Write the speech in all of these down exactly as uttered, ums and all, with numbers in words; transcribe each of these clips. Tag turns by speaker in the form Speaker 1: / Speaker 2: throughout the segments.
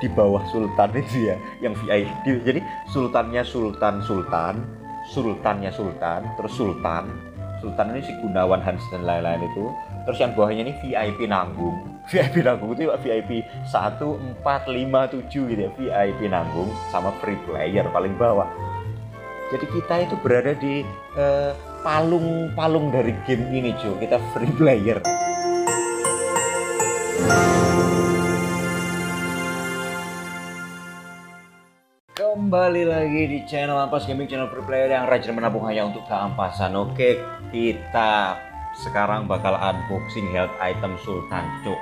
Speaker 1: di bawah sultan itu ya, yang V I P. Jadi sultannya sultan sultan, sultannya sultan, terus sultan, sultan ini si Gunawan Hans dan lain-lain itu. Terus yang bawahnya ini V I P nanggung. V I P nanggung itu V I P satu, empat, lima, tujuh gitu ya. V I P nanggung sama free player paling bawah. Jadi kita itu berada di eh, palung-palung dari game ini, Jo. Kita free player. Kembali lagi di channel Ampas Gaming, channel free player yang rajin menabung hanya untuk keampasan. Oke, kita sekarang bakal unboxing health item Sultan, Cuk.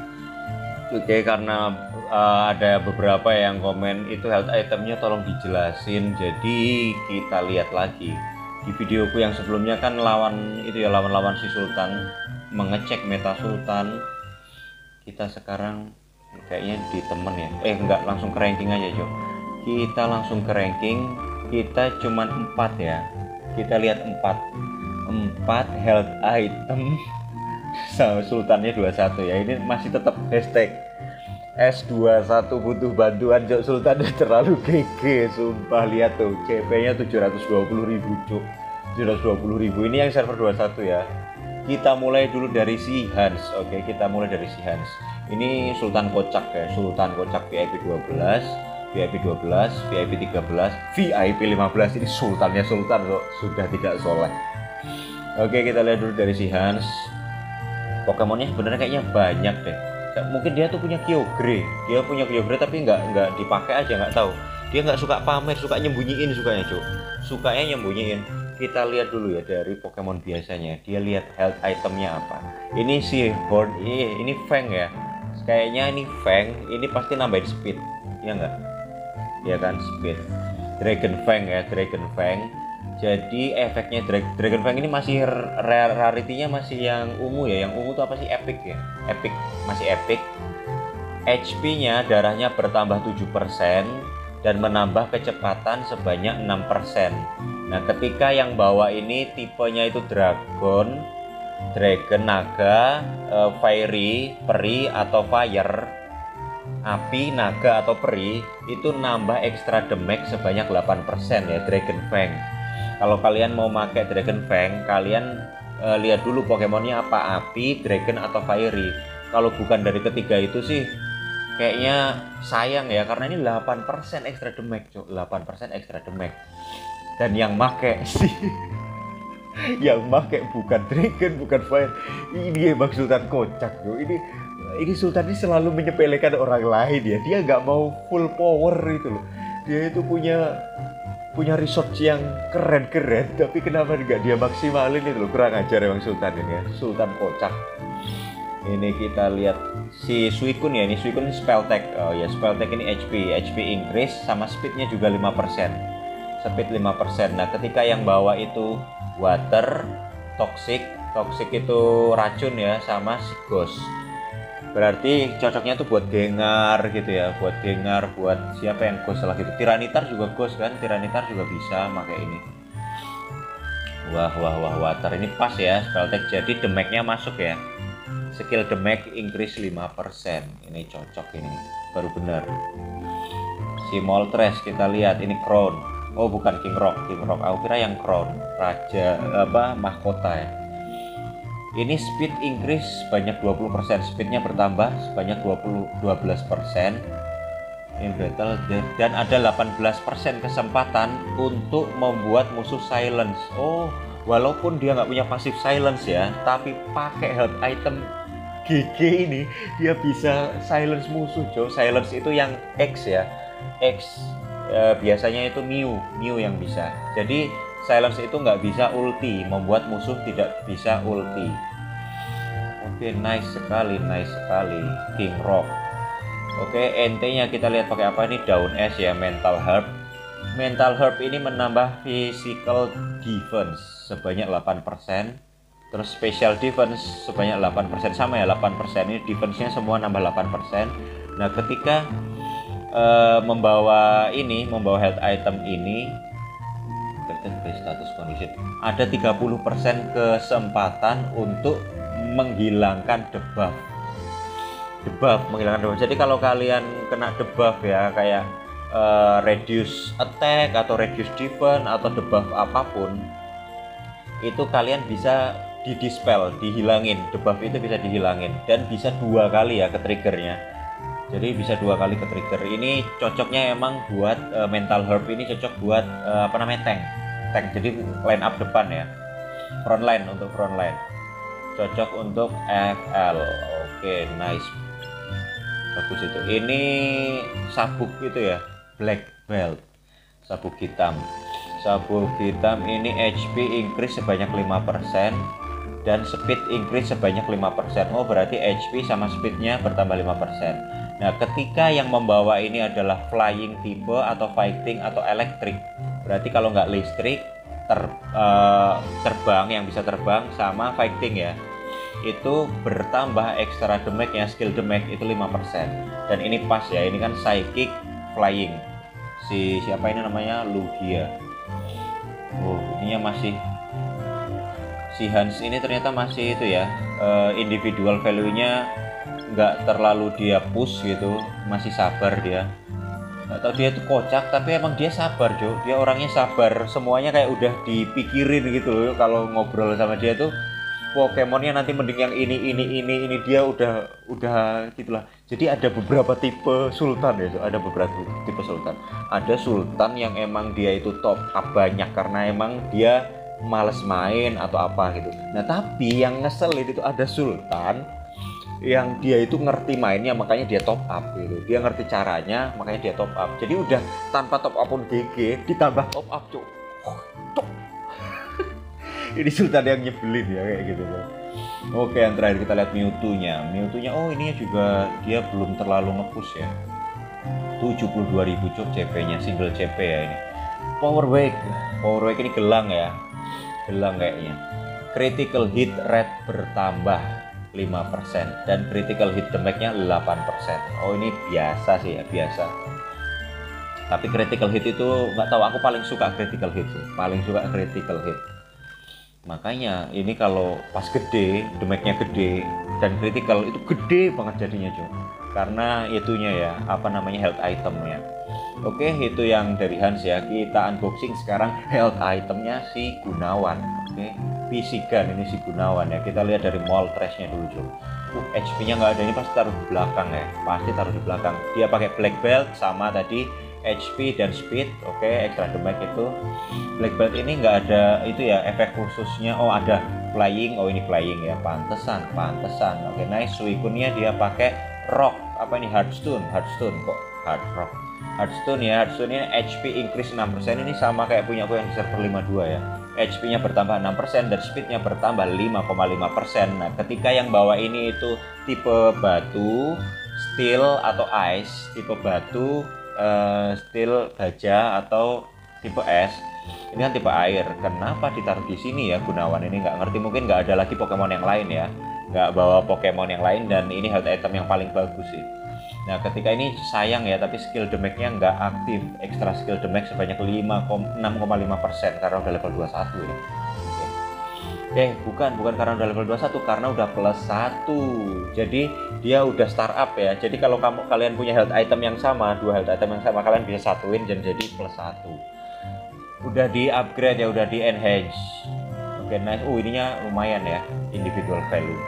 Speaker 1: Oke, karena uh, ada beberapa yang komen itu health itemnya tolong dijelasin, jadi kita lihat lagi. Di videoku yang sebelumnya kan lawan itu ya, lawan-lawan si Sultan, mengecek meta Sultan. Kita sekarang kayaknya di temen ya, eh enggak, langsung ke ranking aja, Cuk. Kita langsung ke ranking. Kita cuman empat ya. Kita lihat empat empat health item sama Sultannya dua puluh satu ya. Ini masih tetap hashtag S dua puluh satu butuh bantuan, Cok. Sultan terlalu G G, sumpah. Lihat tuh, C P-nya tujuh ratus dua puluh ribu, Cok. tujuh ratus dua puluh ribu. Ini yang server dua puluh satu ya. Kita mulai dulu dari si Hans. Oke, kita mulai dari si Hans. Ini Sultan kocak ya. Sultan kocak V I P dua belas, V I P dua belas, V I P tiga belas, V I P lima belas. Ini sultannya sultan loh, sudah tidak soleh. Oke, kita lihat dulu dari si Hans. Pokemonnya sebenarnya kayaknya banyak deh. Mungkin dia tuh punya Kyogre, dia punya Kyogre tapi nggak nggak dipakai aja, nggak tahu. Dia nggak suka pamer, suka nyembunyiin, sukanya Cuk. Sukanya nyembunyiin. Kita lihat dulu ya dari Pokemon biasanya. Dia lihat health itemnya apa. Ini si Horn, ini ini Fang ya. Kayaknya ini Fang, ini pasti nambahin speed, ya nggak? Ya kan, speed. Dragon Fang ya, Dragon Fang. Jadi efeknya Dra Dragon Fang ini masih rare, rarity-nya masih yang ungu ya. Yang ungu itu apa sih? Epic ya. Epic, masih epic. H P-nya darahnya bertambah tujuh persen dan menambah kecepatan sebanyak enam persen. Nah, ketika yang bawa ini tipenya itu Dragon, Dragon, Naga, uh, Fairy, Peri atau Fire, api, naga atau peri, itu nambah ekstra damage sebanyak delapan persen ya, Dragon Fang. Kalau kalian mau pakai Dragon Fang, kalian uh, lihat dulu Pokemonnya apa, api, dragon atau fiery. Kalau bukan dari ketiga itu sih kayaknya sayang ya, karena ini delapan persen ekstra damage, Cok. delapan persen ekstra damage. Dan yang make sih yang make bukan dragon, bukan fire. Ini emang Sultan kocak, Cok. Ini ini Sultan ini selalu menyepelekan orang lain ya. Dia nggak mau full power itu loh. Dia itu punya punya research yang keren-keren, tapi kenapa nggak dia maksimalin itu loh. Kurang ajar emang Sultan ini ya. Sultan kocak. Ini kita lihat si Suicune ya. Ini Suicune spell tag. Oh ya, spell tag ini H P, H P increase sama speednya juga lima persen. Speed lima persen. Nah, ketika yang bawa itu water, toxic, toxic itu racun ya, sama si ghost. Berarti cocoknya tuh buat Gengar gitu ya, buat Gengar, buat siapa yang ghost lah gitu. Tiranitar juga ghost kan, Tiranitar juga bisa pakai ini. Wah wah wah, water ini pas ya spell tag, jadi damage-nya masuk ya. Skill damage increase lima persen. Ini cocok ini, baru benar. Si Moltres kita lihat ini Crown. Oh bukan King Rock, King Rock. Aku kira yang Crown, raja apa mahkota ya. Ini speed increase sebanyak dua puluh persen, speednya bertambah sebanyak dua belas persen. In battle dan ada delapan belas persen kesempatan untuk membuat musuh silence. Oh, walaupun dia nggak punya pasif silence ya, tapi pakai health item G G ini dia bisa silence musuh, Joe. Silence itu yang X ya, X eh, biasanya itu Mew, Mew yang bisa. Jadi silence itu nggak bisa ulti, membuat musuh tidak bisa ulti. Oke, nice sekali, nice sekali King Rock. Oke, N T-nya kita lihat pakai apa nih? Daun es ya, Mental Herb. Mental Herb ini menambah physical defense sebanyak delapan persen. Terus special defense sebanyak delapan persen, sama ya delapan persen. Ini defense-nya semua nambah delapan persen. Nah, ketika uh, membawa ini, membawa health item ini, status condition, ada tiga puluh persen kesempatan untuk menghilangkan debuff. debuff, menghilangkan debuff. Jadi kalau kalian kena debuff ya kayak uh, reduce attack atau reduce defense atau debuff apapun, itu kalian bisa di dispel, dihilangin, debuff itu bisa dihilangin dan bisa dua kali ya ke triggernya. Jadi bisa dua kali ke trigger. Ini cocoknya emang buat uh, mental herb, ini cocok buat uh, apa namanya tank, tank. Jadi line up depan ya, front line, untuk front line. Cocok untuk F L. Oke, nice, bagus itu. Ini sabuk itu ya, black belt, sabuk hitam. Sabuk hitam ini H P increase sebanyak lima persen dan speed increase sebanyak lima persen. Oh, berarti H P sama speednya bertambah lima persen. Nah, ketika yang membawa ini adalah flying tipe atau fighting atau electric, berarti kalau nggak listrik, ter, uh, terbang, yang bisa terbang sama fighting ya, itu bertambah extra damage-nya, skill damage itu lima persen. Dan ini pas ya, ini kan psychic flying. Si siapa ini namanya, Lugia. Oh, ininya masih, si Hans ini ternyata masih itu ya, uh, individual value-nya nggak terlalu dia push gitu, masih sabar dia. Nggak tahu dia tuh kocak, tapi emang dia sabar, Jo. Dia orangnya sabar, semuanya kayak udah dipikirin gitu loh. Kalau ngobrol sama dia tuh, Pokemonnya nanti mending yang ini, ini, ini, ini, dia udah, udah gitulah. Jadi ada beberapa tipe Sultan ya, Jo. Ada beberapa tipe Sultan. Ada Sultan yang emang dia itu top up banyak karena emang dia males main atau apa gitu. Nah, tapi yang ngeselin itu ada Sultan yang dia itu ngerti mainnya, makanya dia top up gitu. Dia ngerti caranya, makanya dia top up. Jadi udah tanpa top up pun G G, ditambah top up, Cuk. Ini Sultan yang nyebelin ya kayak gitu. Oke, yang terakhir kita lihat Mewtwo-nya. Mewtwo-nya, oh ininya juga dia belum terlalu nge-push ya. tujuh puluh dua ribu Cuk C P-nya, single C P ya ini. Power Wake. Power Wake ini gelang ya. Gelang kayaknya. Critical hit rate bertambah lima persen dan critical hit damage-nya delapan persen. Oh, ini biasa sih ya, biasa. Tapi critical hit itu nggak tahu, aku paling suka critical hit sih, paling suka critical hit. Makanya ini kalau pas gede, damage-nya gede dan critical itu gede banget jadinya, Jo. Karena itunya ya, apa namanya, health itemnya. Oke, itu yang dari Hans ya. Kita unboxing sekarang health itemnya si Gunawan. Oke, P C Gun ini si Gunawan ya. Kita lihat dari Moltres-nya dulu, Jo. Uh, H P-nya nggak ada, ini pasti taruh di belakang ya. Pasti taruh di belakang. Dia pakai black belt sama tadi H P dan speed. Oke, extra damage itu. Black belt ini nggak ada itu ya, efek khususnya. Oh, ada flying. Oh, ini flying ya. Pantesan, pantesan. Oke, nice. Suikunnya dia pakai rock. Apa ini, Hearthstone? Hearthstone kok hard rock. Hearthstone ya, Hearthstone ini H P increase enam persen. Ini sama kayak punya aku yang di server lima puluh dua ya. H P-nya bertambah enam persen dan speed-nya bertambah lima koma lima persen. Nah, ketika yang bawa ini itu tipe batu, steel atau ice, tipe batu, uh, steel, baja atau tipe es. Ini kan tipe air. Kenapa ditaruh di sini ya Gunawan ini? Nggak ngerti, mungkin nggak ada lagi Pokemon yang lain ya. Nggak bawa Pokemon yang lain dan ini health item yang paling bagus sih. Nah, ketika ini sayang ya, tapi skill damage-nya nggak aktif. Extra skill damage sebanyak enam koma lima persen karena udah level dua puluh satu ya. Oke. Eh, bukan, bukan karena udah level dua puluh satu, karena udah plus satu. Jadi dia udah startup ya. Jadi kalau kamu kalian punya health item yang sama, dua health item yang sama, kalian bisa satuin dan jadi plus satu. Udah di upgrade ya, udah di enhance. Oke, nice. Uh, ininya lumayan ya, individual value.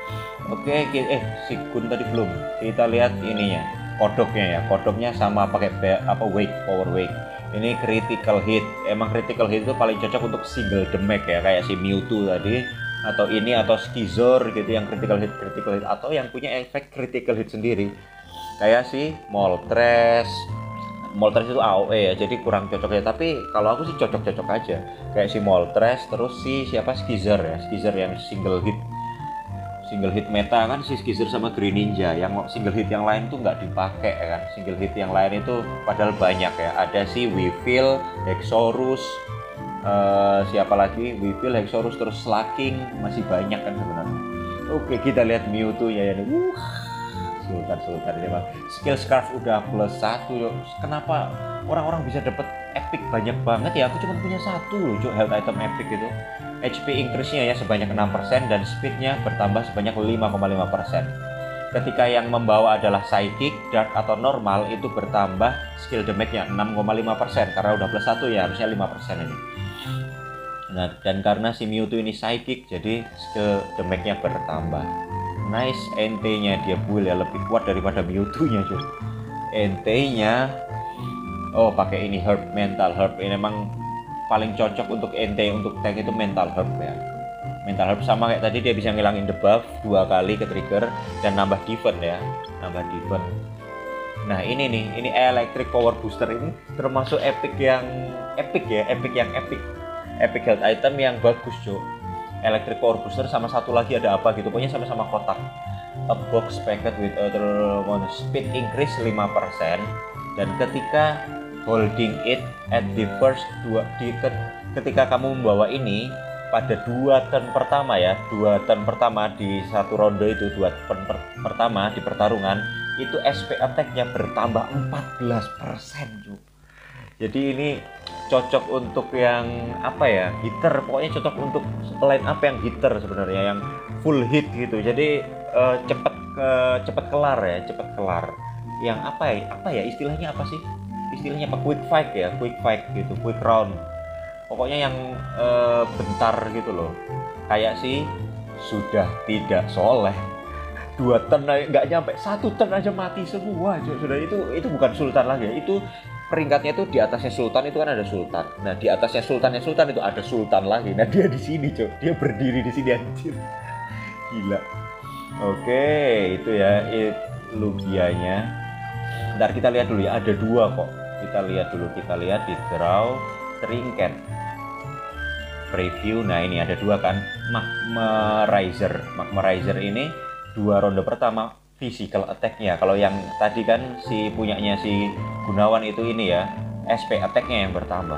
Speaker 1: Oke, eh si Gun tadi belum. Kita lihat ininya, kodoknya ya. Kodoknya sama pakai apa, wake, power wake. Ini critical hit. Emang critical hit itu paling cocok untuk single damage ya, kayak si Mewtwo tadi, atau ini, atau Skizor gitu yang critical hit, critical hit, atau yang punya efek critical hit sendiri. Kayak si Moltres. Moltres itu A O E ya, jadi kurang cocok ya. Tapi kalau aku sih cocok-cocok aja. Kayak si Moltres, terus si siapa, Skizor ya. Skizor yang single hit. Single hit meta kan si Skizor sama Greninja. Yang single hit yang lain tuh nggak dipakai ya kan. Single hit yang lain itu padahal banyak ya. Ada si Weavile, Hexorus, uh, siapa lagi, Weavile, Hexorus, terus Slaking, masih banyak kan sebenarnya. Oke, kita lihat Mewtwo ya. Uh, Sultan Sultan ini bang. Skill Scarf udah plus satu. Kenapa orang-orang bisa dapat epic banyak banget ya? Aku cuma punya satu loh, health item epic gitu. H P increase-nya ya sebanyak enam persen dan speed-nya bertambah sebanyak lima koma lima persen. Ketika yang membawa adalah psychic, dark atau normal, itu bertambah skill damage-nya enam koma lima persen karena udah plus satu ya, harusnya lima persen ini. Nah, dan karena si Mewtwo ini psychic, jadi skill damage-nya bertambah. Nice, N T-nya dia build ya, lebih kuat daripada Mewtwo-nya cuy. N T-nya oh pakai ini herb, mental herb. Ini memang paling cocok untuk N T, untuk tank itu mental herb ya. Mental herb sama kayak tadi, dia bisa ngilangin debuff dua kali ke trigger dan nambah defense ya, nambah defense. Nah ini nih, ini electric power booster ini termasuk epic yang epic ya, epic yang epic, epic health item yang bagus cuy. Electric power booster sama satu lagi ada apa gitu, pokoknya sama-sama kotak. A box packet with other one speed increase lima persen, dan ketika holding it at the first dua di, ketika kamu membawa ini pada dua turn pertama ya, dua turn pertama di satu ronde itu, dua turn per, pertama di pertarungan itu S P attack-nya bertambah empat belas persen cuy. Jadi ini cocok untuk yang apa ya, hitter, pokoknya cocok untuk line up yang hitter sebenarnya, yang full hit gitu. Jadi uh, cepet ke cepet kelar ya, cepet kelar. Yang apa ya, apa ya istilahnya apa sih? Istilahnya apa, quick fight ya, quick fight gitu, quick round. Pokoknya yang uh, bentar gitu loh. Kayak sih sudah tidak soleh, dua turn nggak nyampe, satu turn aja mati semua. Sudah itu itu bukan sultan lagi ya. Itu peringkatnya itu di atasnya sultan itu kan ada sultan. Nah di atasnya sultannya sultan itu ada sultan lagi. Nah dia di sini cok, dia berdiri di sini anjir, gila. Oke itu ya, it, Lugianya. Ntar kita lihat dulu ya, ada dua kok. Kita lihat dulu, kita lihat di draw trinket preview. Nah ini ada dua kan, Magmarizer. Magmarizer ini dua ronde pertama physical attack-nya. Kalau yang tadi kan si punyanya si Gunawan itu ini ya, S P attack-nya yang bertambah.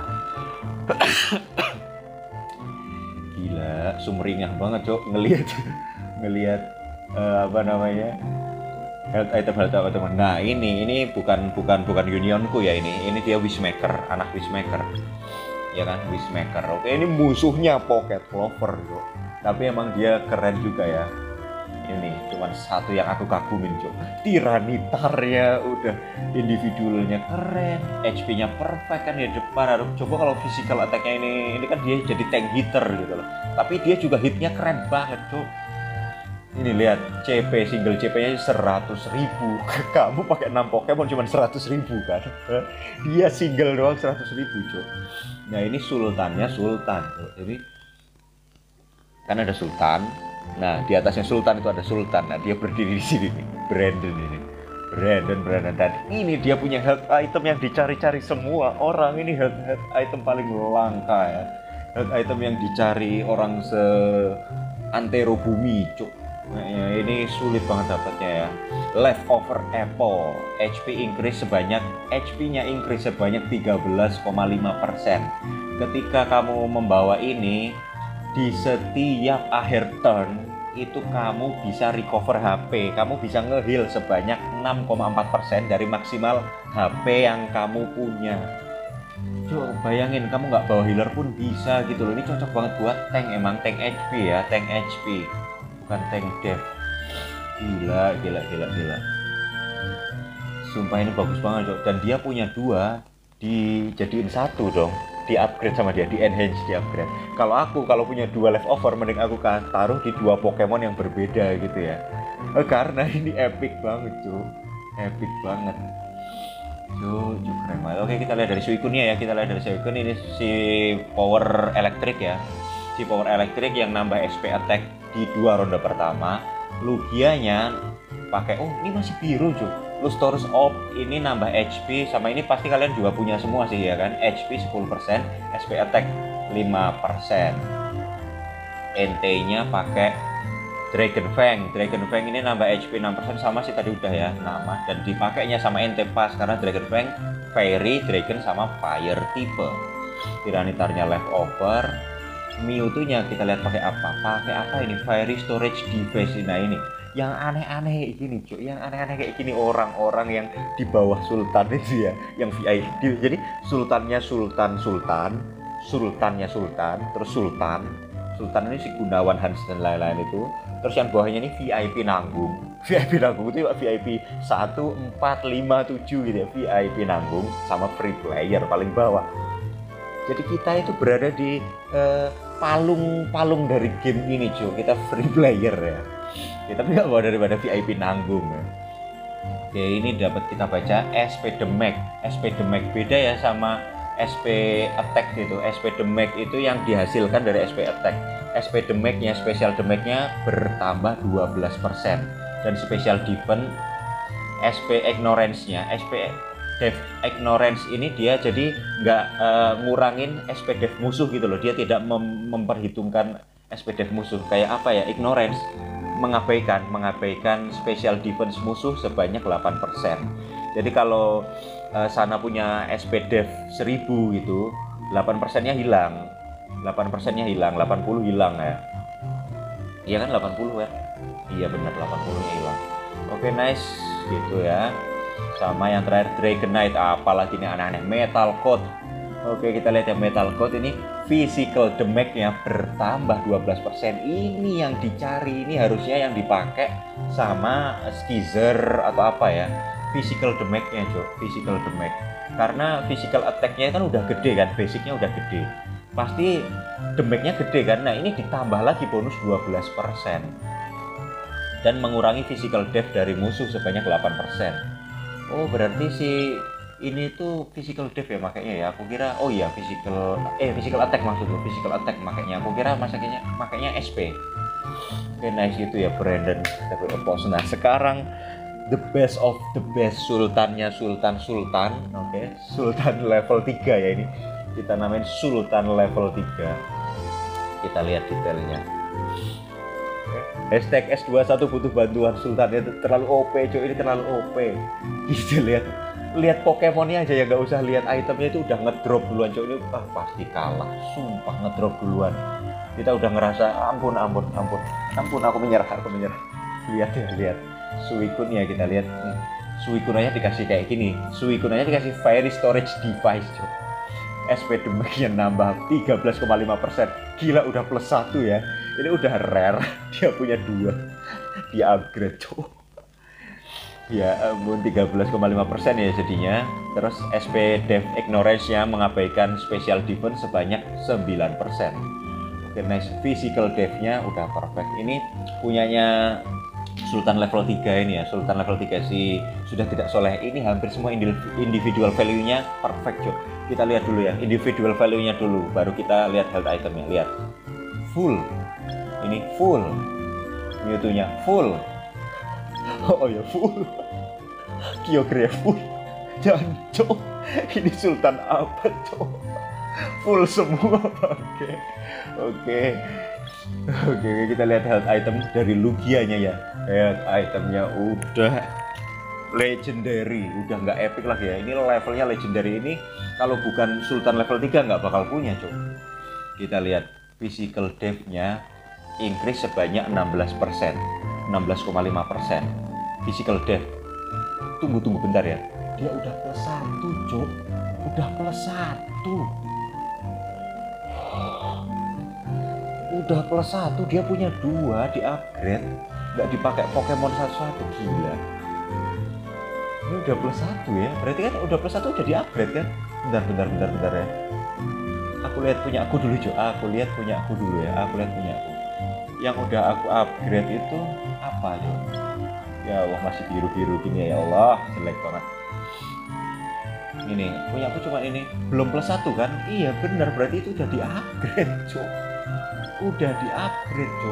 Speaker 1: Gila, sumringah banget cok ngelihat ngelihat uh, apa namanya, health item health item. Nah ini ini bukan bukan bukan unionku ya, ini ini dia Wishmaker, anak Wishmaker ya kan, Wishmaker. Oke ini musuhnya Pocket Clover cok, tapi emang dia keren juga ya. Ini cuman satu yang aku kagumin cok, Tiranitarnya udah, individualnya keren, H P-nya perfect kan di depan. Aduh, coba kalau physical attack-nya ini, ini kan dia jadi tank hitter gitu loh, tapi dia juga hitnya keren banget cok. Ini lihat C P, single C P-nya seratus ribu. Kamu pakai enam Pokemon cuma seratus ribu kan, dia single doang seratus ribu cok. Nah ini sultannya sultan cok. Jadi kan ada sultan. Nah di atasnya sultan itu ada sultan. Nah dia berdiri di sini nih, Brandon ini, Brandon Brandon dan ini dia punya health item yang dicari-cari semua orang. Ini health, health item paling langka ya, health item yang dicari orang se antero bumi cuk. Nah, ya, ini sulit banget dapatnya ya. Leftover apple, H P increase sebanyak, H P-nya increase sebanyak tiga belas koma lima persen. Ketika kamu membawa ini di setiap akhir turn itu kamu bisa recover H P, kamu bisa nge-heal sebanyak enam koma empat persen dari maksimal H P yang kamu punya. Coba bayangin, kamu nggak bawa healer pun bisa gitu loh. Ini cocok banget buat tank, emang tank H P ya, tank H P, bukan tank dev. Gila, gila, gila, gila. Sumpah ini bagus banget cok. Dan dia punya dua, dijadiin satu dong, di upgrade sama dia, di enhance, di upgrade. Kalau aku kalau punya dua leftover, mending aku taruh di dua Pokemon yang berbeda gitu ya, eh, karena ini epic banget cuy, epic banget cuy, cuy keren banget. Oke kita lihat dari Suikunnya ya, kita lihat dari Suikun. Ini si power elektrik ya, si power elektrik yang nambah S P attack di dua ronde pertama. Lugianya pakai, oh ini masih biru cuy, Lustrous Orb ini nambah H P, sama ini pasti kalian juga punya semua sih ya kan. H P sepuluh persen, S P attack lima persen. N T-nya pakai Dragon Fang. Dragon Fang ini nambah H P enam persen, sama sih tadi udah ya nama, dan dipakainya sama N T pas karena Dragon Fang Fairy, Dragon sama Fire tipe. Tiranitarnya leftover. Mewtwo-nya kita lihat pakai apa? Pakai apa ini? Fairy Storage Device. Nah ini yang aneh-aneh gini cuy, yang aneh-aneh kayak gini orang-orang yang di bawah sultan itu ya, yang V I P. Jadi sultannya sultan sultan, sultannya sultan, terus sultan, sultan ini si Gunawan Hans dan lain-lain itu. Terus yang bawahnya ini V I P nanggung, V I P nanggung itu V I P satu, empat, lima, tujuh gitu ya. V I P nanggung sama free player paling bawah. Jadi kita itu berada di palung-palung uh, dari game ini cuy. Kita free player ya. Ya tapi nggak bawa daripada V I P nanggung ya. Oke, ini dapat kita baca S P Damage. S P Damage beda ya sama S P Attack gitu. S P Damage itu yang dihasilkan dari S P Attack. S P Damage-nya, Special Damage-nya bertambah dua belas persen. Dan Special Defense, S P Ignorance-nya, S P Def Ignorance ini dia jadi nggak uh, ngurangin S P Def musuh gitu loh. Dia tidak mem memperhitungkan S P Def musuh. Kayak apa ya? Ignorance mengabaikan mengabaikan Special Defense musuh sebanyak delapan persen. Jadi kalau uh, sana punya S P Def seribu gitu, delapan persennya hilang. delapan persennya hilang, delapan puluh hilang ya. Iya kan delapan puluh ya? Iya benar, delapan puluh-nya hilang. Oke, nice gitu ya. Sama yang terakhir Dragonite, apalagi ini aneh-aneh Metal Coat. Oke, kita lihat ya Metal Coat ini physical damage-nya bertambah dua belas persen. Ini yang dicari, ini harusnya yang dipakai sama Skizer atau apa ya. Physical damage-nya, Cok. Physical damage. Karena physical attack-nya kan udah gede kan, basic-nya udah gede. Pasti damage-nya gede kan. Nah, ini ditambah lagi bonus dua belas persen. Dan mengurangi physical def dari musuh sebanyak delapan persen. Oh, berarti si ini tuh physical def ya makanya ya. Aku kira oh iya physical eh physical attack maksudku, physical attack makanya. Aku kira makanya makanya S P. Oke, nice gitu ya Brandon W Opos. Nah, sekarang the best of the best sultannya Sultan Sultan. Oke, Sultan level tiga ya ini. Kita namain Sultan level tiga. Kita lihat detailnya. Hashtag S dua puluh satu butuh bantuan Sultannya terlalu O P cuy, ini terlalu O P. Gitu lihat lihat Pokemonnya aja ya, nggak usah lihat itemnya itu udah ngedrop duluan cuy. Ini ah, pasti kalah, sumpah ngedrop duluan. Kita udah ngerasa ampun ampun ampun ampun aku menyerah aku menyerah. Lihat ya lihat Suikunnya kita lihat. Suikunnya dikasih kayak gini. Suikunnya dikasih Fairy Storage Device cuy. S P damage-nya nambah tiga belas koma lima persen. Gila udah plus satu ya. Ini udah rare. Dia punya dua. Dia upgrade cuy. Ya ampun tiga belas koma lima persen ya jadinya. Terus S P Def Ignorance-nya mengabaikan Special Defense sebanyak sembilan persen. Oke, nice. Physical Def-nya udah perfect. Ini punyanya Sultan level tiga ini ya. Sultan level tiga sih sudah tidak soleh. Ini hampir semua individual value-nya perfect cuy. Kita lihat dulu ya individual value-nya dulu, baru kita lihat health itemnya. Lihat full, ini full, Mewtwo-nya full. Oh ya full, Kyogre full. Jancok, ini Sultan apa cok? Full semua pakai. Oke, oke kita lihat health item dari Lugia-nya ya. Health itemnya udah legendary, udah nggak epic lagi ya. Ini levelnya legendary, ini kalau bukan Sultan level tiga nggak bakal punya cuy. Kita lihat physical def-nya increase sebanyak enam belas persen, enam belas koma lima persen physical def. Tunggu tunggu bentar ya, dia udah plus satu cuy, udah plus satu, udah plus satu. Dia punya dua di upgrade, nggak dipakai Pokemon satu-satu. Gila, ini udah plus satu ya, berarti kan udah plus satu udah di upgrade kan. Bentar bentar bentar bentar ya, aku lihat punya aku dulu Jo. Aku lihat punya aku dulu ya, aku lihat punya aku. Yang udah aku upgrade itu apa Jo? Ya Allah masih biru biru gini ya Allah, jelek banget. Ini punya aku cuma ini, belum plus satu kan? Iya benar, berarti itu udah di upgrade Jo, udah di upgrade Jo.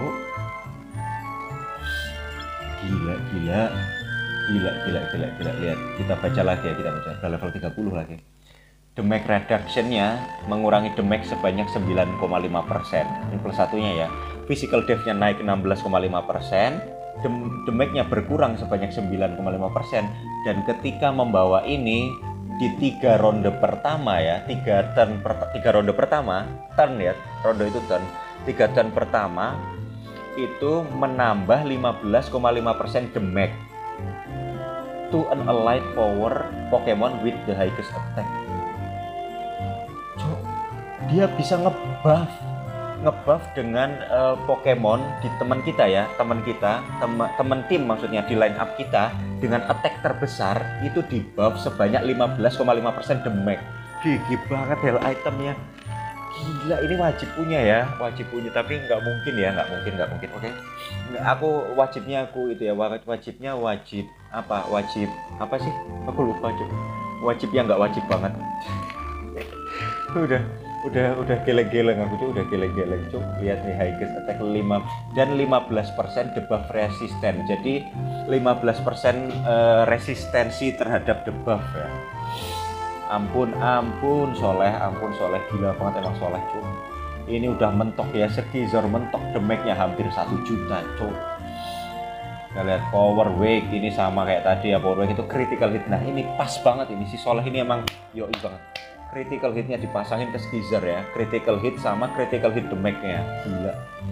Speaker 1: Gila gila gila gila gila gila. Lihat kita baca lagi ya, kita baca ke level tiga puluh lagi. Damage reduction-nya mengurangi damage sebanyak sembilan koma lima persen. Ini plus satunya ya. Physical def-nya naik enam belas koma lima persen. Damage-nya berkurang sebanyak sembilan koma lima persen. Dan ketika membawa ini di tiga ronde pertama ya, tiga turn per, tiga ronde pertama, turn ya, ronde itu turn. Tiga turn pertama itu menambah lima belas koma lima persen damage to an allied power Pokemon with the highest attack. Dia bisa ngebuff ngebuff dengan uh, Pokemon di teman kita ya, teman kita, teman teman tim maksudnya di line up kita dengan attack terbesar itu di buff sebanyak lima belas koma lima persen damage. Gigi banget hell itemnya. Gila, ini wajib punya ya, wajib punya, tapi nggak mungkin ya, nggak mungkin, nggak mungkin. Oke, okay. Aku wajibnya aku itu ya, wajibnya wajib apa? Wajib apa sih? Aku lupa aja. Wajib yang nggak wajib banget. udah, udah, udah geleng-geleng aku tuh, udah geleng-geleng. Cuk, lihat nih highest attack lima dan lima belas persen debuff resisten. Jadi lima belas persen uh, resistensi terhadap debuff ya. Ampun, ampun, soleh, ampun, soleh, gila banget emang soleh, cuy. Ini udah mentok ya, Skizor mentok damage-nya hampir satu juta, cuy. Kita lihat power wake ini sama kayak tadi ya, power wake itu critical hit. Nah ini pas banget ini si soleh ini emang yoi banget. Critical hitnya dipasangin ke Skizor ya, critical hit sama critical hit damage-nya, gila.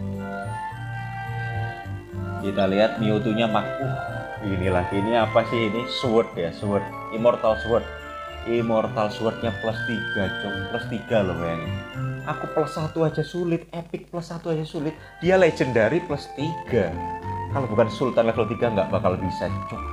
Speaker 1: Kita lihat Mewtwo-nya mak, uh, ini lagi ini apa sih ini sword ya, sword, immortal sword. Immortal Sword-nya plus tiga, cok, plus tiga loh bayangin. Aku plus satu aja sulit, epic plus satu aja sulit. Dia legendary plus tiga. Kalau bukan Sultan level tiga nggak bakal bisa, cok.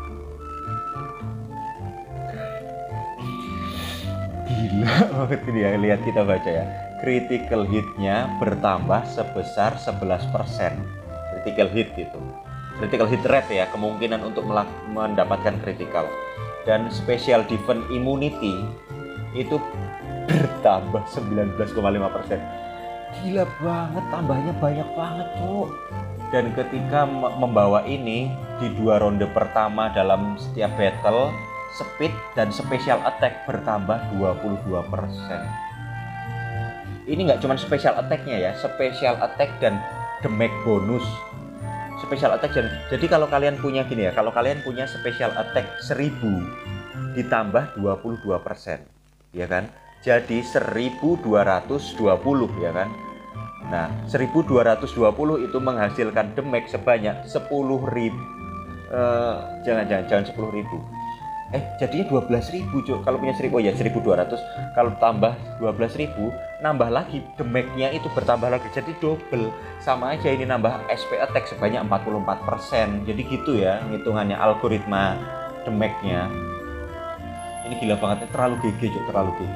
Speaker 1: Gila banget ini ya, lihat kita baca ya. Critical hit-nya bertambah sebesar sebelas persen. Critical hit gitu. Critical hit rate ya, kemungkinan untuk mendapatkan critical. Dan special defense immunity itu bertambah sembilan belas koma lima persen. Gila banget, tambahnya banyak banget, Cuk. Dan ketika membawa ini di dua ronde pertama dalam setiap battle, speed dan special attack bertambah dua puluh dua persen. Ini nggak cuma special attack-nya ya, special attack dan damage bonus. Special attack, jadi kalau kalian punya gini ya, kalau kalian punya special attack seribu ditambah dua puluh dua persen ya kan, jadi seribu dua ratus dua puluh ya kan. Nah seribu dua ratus dua puluh itu menghasilkan damage sebanyak sepuluh ribu, uh, jangan jangan jangan sepuluh ribu, eh jadinya dua belas ribu, Cuk. Kalau punya seribu, oh ya seribu dua ratus, kalau tambah dua belas ribu nambah lagi damage-nya itu bertambah lagi, jadi double. Sama aja ini nambah S P attack sebanyak empat puluh empat persen. Jadi gitu ya hitungannya algoritma damage-nya. Ini gila banget, terlalu G G, Cuk, terlalu G G.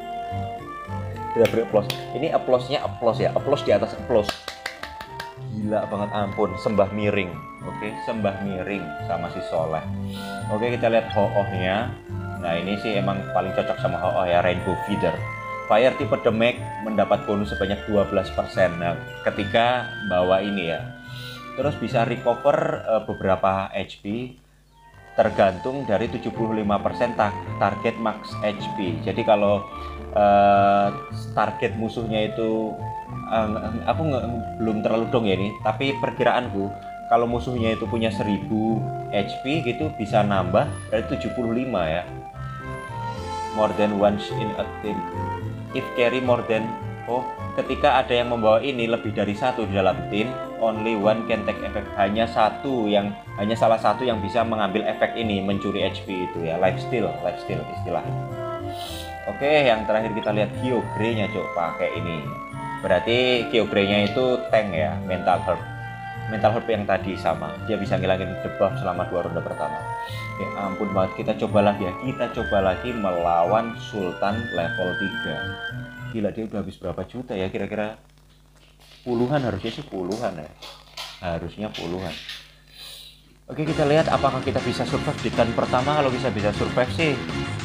Speaker 1: Kita beri applause. Ini applause-nya applause ya, applause di atas applause. Gila banget, ampun, sembah miring. Oke, sembah miring sama si soleh. Oke, kita lihat Ho-Oh-nya. Nah, ini sih emang paling cocok sama Ho-Oh ya, Rainbow Feeder. Fire tipe damage mendapat bonus sebanyak dua belas persen. Nah, ketika bawa ini ya. Terus bisa recover uh, beberapa H P tergantung dari tujuh puluh lima persen ta target max H P. Jadi kalau uh, target musuhnya itu uh, aku belum terlalu dong ya ini, tapi perkiraanku kalau musuhnya itu punya seribu H P gitu bisa nambah dari tujuh puluh lima ya. More than once in a team. If carry more than, oh, ketika ada yang membawa ini lebih dari satu di dalam tim, only one can take effect. Hanya satu yang, hanya salah satu yang bisa mengambil efek ini, mencuri H P itu ya, lifesteal, lifesteal istilahnya. Oke, yang terakhir kita lihat Kyogre-nya, Cok, pakai ini. Berarti Kyogre-nya itu tank ya, mental herb. Mental herb yang tadi sama, dia bisa ngilangin debuff selama dua ronde pertama. Ya ampun banget, kita coba lagi ya, kita coba lagi melawan Sultan level tiga. Gila, dia udah habis berapa juta ya, kira-kira puluhan, harusnya sih puluhan ya, harusnya puluhan. Oke, kita lihat apakah kita bisa survive di turn pertama. Kalau bisa bisa survive sih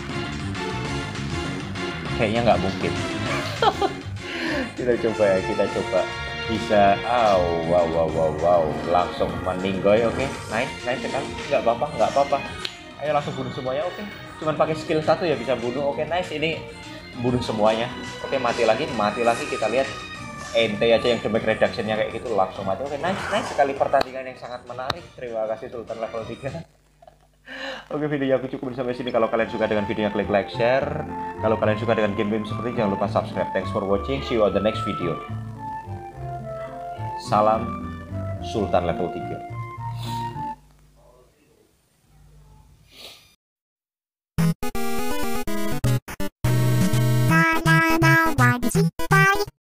Speaker 1: kayaknya nggak mungkin. Kita coba ya, kita coba. Bisa, oh, wow, wow, wow, wow, langsung meninggoy, oke, okay. nice, nice sekali, nggak apa-apa, nggak apa-apa, ayo langsung bunuh semuanya, oke, okay. Cuman pakai skill satu ya bisa bunuh, oke, okay, nice, ini bunuh semuanya, oke, okay, mati lagi, mati lagi, kita lihat, ente aja yang damage reduction-nya kayak gitu, langsung mati, oke, okay, nice, nice sekali, pertandingan yang sangat menarik, terima kasih Sultan level tiga. Oke, videonya aku cukup sampai sini. Kalau kalian suka dengan videonya, klik like, share. Kalau kalian suka dengan game-game seperti ini, jangan lupa subscribe. Thanks for watching, see you on the next video. Salam Sultan level tiga.